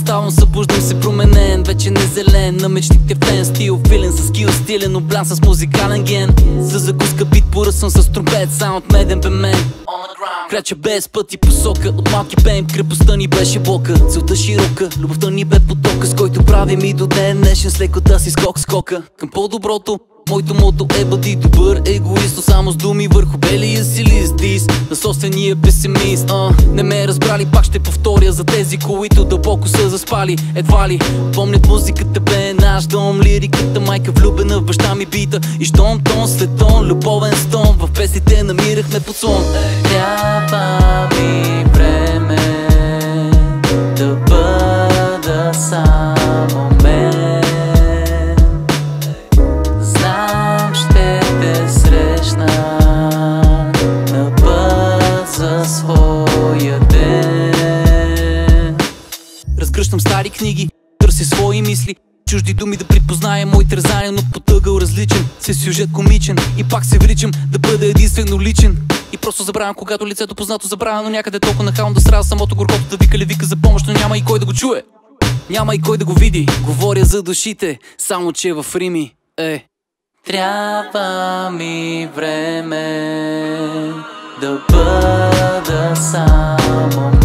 ставам, събуждам се променен. Вече не зелен, на мечтите фен. Стил филен с скил стилен, облян с музикален ген. За закуска бит поръсвам с тромпет, саунд меден бе мен. Крача без път и посока, от малки бейм крепостта ни беше блока. Целта широка, любовта ни бе потока, с който правим и до ден днешен с лекота си скока към по-доброто. Моето мото е бъди добър егоист, само с думи върху белия си лист. Дис на собствения песимист. Не ме разбрали, пак ще повторя за тези, които дълбоко са заспали. Едва ли помнят музиката бе наш дом, лириката майка влюбена в баща ми бита. И щом тон след тон, любовен стон, в песните намирахме подслон. Трябва ми време да бъда само мен. Знам, ще те срещна на път за своя ден. Разгръщам стари книги, търся свои мисли, чужди думи да припозная мои тързания, но потъгъл различен, с сюжет комичен. И пак се вричам да бъда единствено личен. И просто забравям, когато лицето познато забравя, но някъде толкова нахално да сраза самото горкото, да вика ли вика за помощ, но няма и кой да го чуе. Няма и кой да го види, говоря за душите, само че в рими. Трябва ми време да бъда само